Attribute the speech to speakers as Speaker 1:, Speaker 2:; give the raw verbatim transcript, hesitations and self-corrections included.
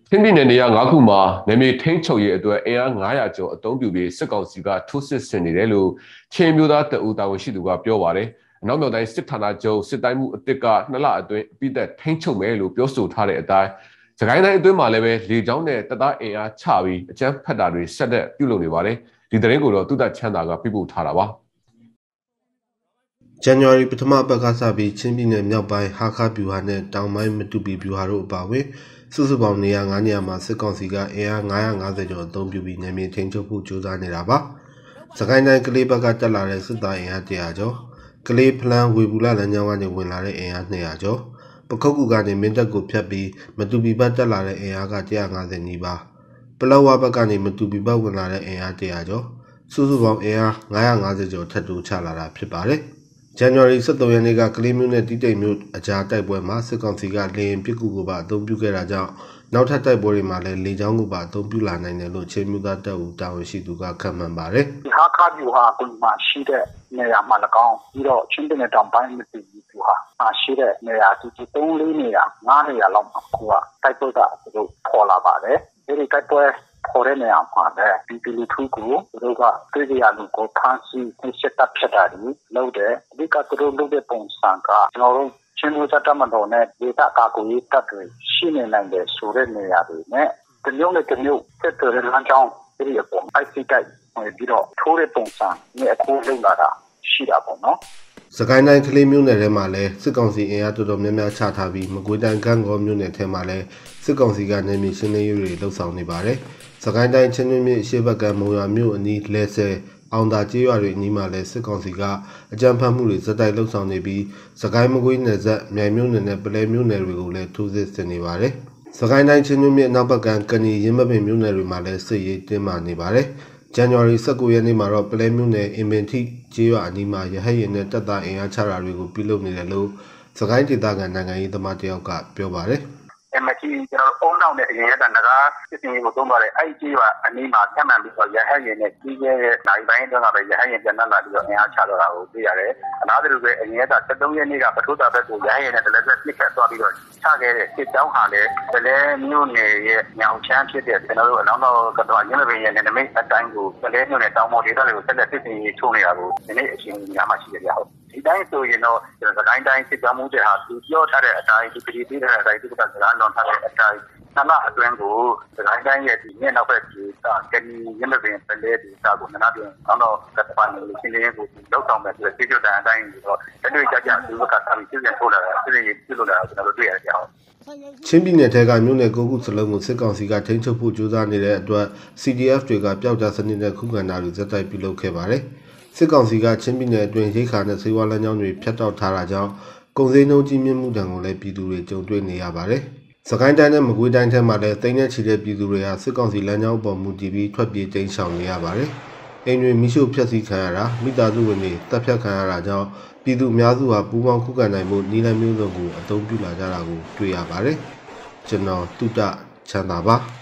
Speaker 1: ချင်းပြည်နယ်နေရာငါးခုမှာနေမြေထိန်းချုပ်ရေးအတွက်အင်အားငါးရာကျော်အသုံးပြုပြီးစစ်ကောင်စီကထိုးစစ်ဆင်နေတယ်လို့ချင်းမျိုးသားတအူတာဝန်ရှိသူကပြောပါတယ်။အနောက်မြောက်တိုင်းစစ်ဌာနချုပ်စစ်တိုင်းမှုအစ်စ်ကနှစ်လအတွင်းပြည်သက်ထိန်းချုပ်မယ်လို့ပြောဆိုထားတဲ့အတိုင်းစကိုင်းတိုင်းအတွင်းမှာလည်းပဲလေကြောင်းနဲ့တပ်သားအင်အားချပြီးအကြမ်းဖက်တာတွေဆက်လက်ပြုလုပ်နေပါတယ်။ဒီသတင်းကိုတော့တုဒ္ဒချမ်းသာကပြပို့ထားတာပါ။
Speaker 2: ဇန်နဝါရီပထမပတ်ကစပြီးချင်းပြည်နယ်မြောက်ပိုင်းဟာခါဗျူဟာနဲ့တောင်ပိုင်းမတူပီဗျူဟာတို့အပါအဝင်စုစုပေါင်းနေရာငါးနေရာမှာစစ်ကောင်စီကအင်အားငါးရာငါးဆယ်ကျော်အသုံးပြုပြီးနယ်မြေထိန်းချုပ်ဖို့ကြိုးစားနေတာပါ။စကိုင်းတိုင်းကလေးဘက်ကတက်လာတဲ့စစ်သားအင်အားတရာကျော်ကလေးဖလန်းဝေဘူးလလမ်းကြောင်းကနေဝင်လာတဲ့အင်အားနှစ်ရာကျော်ပခုတ်ကူကနေမင်းတပ်ကိုဖြတ်ပြီးမတူပီဘက်တက်လာတဲ့အင်အားကတစ်ရာငါးဆယ်နီးပါးပလောဝဘက်ကနေမတူပီဘက်ဝင်လာတဲ့အင်အားတစ်ရာကျော်စုစုပေါင်းအင်အားငါးရာငါးဆယ်ကျော်ထပ်တိုးချလာတာဖြစ်ပါတယ်။ဇန်နဝါရီ၁၃ရက်နေ့ကကလေးမျိုးနဲ့တီးတိမ်မျိုးအကြားတိုက်ပွဲမှာစစ်ကောင်စီကလေရင်ပစ်ကူကိုပါအသုံးပြုခဲ့တာကြောင့်နောက်ထပ်တိုက်ပွဲတွေမှာလည်းလေကြောင်းကိုပါအသုံးပြုလာနိုင်တယ်လို့ချင်းမျိုးသားတပ်ဦးတာဝန်ရှိသူကခန့်မှန်းပါတယ်
Speaker 3: ။ဒီဟာခါဗျူဟာကမှရှိတဲ့နေရာမှာ၎င်းပြီးတော့ချင်းပြည်နယ်တောင်ပိုင်းမတူပီဗျူဟာမှာရှိတဲ့နေရာဒီသုံးလေးနေရာငါးနေရာလောက်မှာကိုကတိုက်ပွဲကသူတို့ပေါ်လာပါတယ်။ဒီတိုက်ပွဲခေါ်တဲ့နေရာမှာလည်းပြည်သူလူထုကိုသူတို့ကတွေ့ကြရလို့ကိုဖမ်းဆီးနှိစက်တပ်ဖြတ်တာတွေလုပ်တယ်အဓိကသူတို့လုပ်တဲ့ပုံစံကကျွန်တော်တို့ချင်းမျိုးသားတပ်မတော်နဲ့ဒေသကာကွယ်ရေးတပ်တွေရှိနေနိုင်တယ်ဆိုတဲ့နေရာတွေနဲ့တမျိုးနဲ့တမျိုးဆက်သွယ်တဲ့လမ်းကြောင်းဒီအပေါ်အိုက်စီတိုက်ပြီးတော့ထိုးတဲ့ပုံစံနဲ့အခုလုပ်လာတာရှိတာပေါ့နော်
Speaker 2: စကိုင်းတိုင်းကလေးမျိုးနယ်ထဲမှာလည်းစစ်ကောင်စီအင်အားတော်တော်များများချထားပြီးမကွေးတိုင်းကန်းကောမျိုးနယ်ထဲမှာလည်းစစ်ကောင်စီကနေမြေရှင်းလင်းရေးတွေလှုပ်ဆောင်နေပါတယ်။စကိုင်းတိုင်းချင်းတွင်းမြစ်ရှေ့ဘက်ကမုံရွာမြို့အနီးလဲဆဲအောင်သာကျေးရွာတွေအနီးမှာလည်းစစ်ကောင်စီကအကြမ်းဖက်မှုတွေဇက်တိုက်လှုပ်ဆောင်နေပြီးစကိုင်းမကွေးနယ်ဆက်မြိုင်မြို့နယ်နဲ့ပလဲမြို့နယ်တွေကိုလည်းထိုးစစ်ဆင်နေပါတယ်။စကိုင်းတိုင်းချင်းတွင်းမြစ်နောက်ဘက်ကကဏီရင်းမပင်မြို့နယ်တွေမှာလည်းစစ်ရေးတင်းမာနေပါတယ်။ဇန်နဝါရီ၁၉ရက်နေ့မှာတော့ပလဲမြို့နယ်အင်ပင်ထိကျေးရွာအနီးမှာရဟတ်ရင်နဲ့တပ်သားအင်အားချတာတွေကိုပြုလုပ်နေတယ်လို့စကိုင်းဒေသခံနိုင်ငံရေးသမားတယောက်ကပြောပါတယ်
Speaker 3: ။အမကြီးကျွန်တော်အုံနောက်နဲ့အရင်ကငကားစစ်စင်ကိုသုံးပါတယ်အဲ့ဒီကအနီးမှာဆက်မှန်ပြီးတော့ရဟတ်ရင်နဲ့ကြီးရဲ့နိုင်ပိုင်းတော့ကပဲရဟတ်ရင်ပြန်လာပြီးတော့အင်အားချတော့တာကိုသိရတယ်အလားတူပဲအရင်က၁၃ရက်နေ့ကပထိုးတာဘက်ကိုရဟတ်ရင်နဲ့တလက်ဆက်ပြစ်ခတ်သွားပြီးတော့ချခဲ့တဲ့စစ်ကြောင်းဟာလည်းပလဲမြို့နယ်ရဲ့ညောင်ချမ်းဖြစ်တဲ့ကျွန်တော်တို့အလောင်းတော်ကတော့ရင်းမပင်ရဲ့နမိတ်အတိုင်းကိုပလဲမြို့နယ်တောင်ပေါ်ဒေသတွေကိုဆက်လက်စစ်စင်ရေးချိုးနေတာကိုဒီနေ့အချိန်ကြီးများမှရှိကြရဟုတ်ဒီတိုင်းဆိုရင်တော့ကျွန်တော်စကိုင်းတိုင်းစစ်ကြောင်းမှုတွေဟာသူပြောထားတဲ့အတိုင်းဒီပြည်ပြည်တဲ့အတိုင်းဒီကစကားလွန်ထားတဲ့အတိုင်းနမအတွင်းကိုစကိုင်းတိုင်းရဲ့ဒီနေ့နောက်ဘက်ဒီကနီရင်းမပင်ပလဲဒီစာကိုနနာပြင်အောင်တော့ကတပန်လို့ရှင်းလင်းကိုလောက်ဆောင်မယ်ဆိုတဲ့စစ်ကြောင်းအတိုင်းဆိုတော့တတွေ့ကြကြသူကသာပြီးစစ်စင်ထိုးလာတာစစ်စင်ရေးပြုလုပ်လာတာကျွန်တော်တို့တွေ့ရတယ်အောင်
Speaker 2: ချင်းပြည်နယ်ထဲကမြို့နယ်ကိုခုစလုံးကိုစစ်ကောင်စီကထိန်းချုပ်ဖို့ကြိုးစားနေတဲ့အတွက် C D F တွေကပျောက်ကြားစနစ်နဲ့ခုခံတာတွေဇက်တိုက်ပြုလုပ်ခဲ့ပါတယ်။စစ်ကောင်စီကချင်းပြည်နယ်အတွင်းရိတ်ခါနဲ့စေဝါလမ်းကြောင်းတွေဖျက်တောက်ထားတာကြောင့်ကုန်စည်နှုန်းကြီးမြင့်မှုတံကိုလည်းပြည်သူတွေကြုံတွေ့နေရပါတယ်။စကိုင်းတိုင်းနဲ့မကွေးတိုင်းထဲမှာလည်းတိမ်နဲ့ချီတဲ့ပြည်သူတွေဟာစစ်ကောင်စီလမ်းကြောင်းပေါ်မူတည်ပြီးထွက်ပြေးတိမ်းရှောင်နေရပါတယ်။အိမ်တွေမိရှုဖျက်ဆီးခံရတာမိသားစုဝင်တွေတပ်ဖြတ်ခံရတာကြောင့်ပြည်သူအများစုဟာပူးပေါင်းခုခံနိုင်မှုနီလမျိုးစုံကိုအသုံးပြုလာကြတာကိုတွေ့ရပါတယ်။ကျွန်တော်တုဒ္ဒချမ်းသာပါ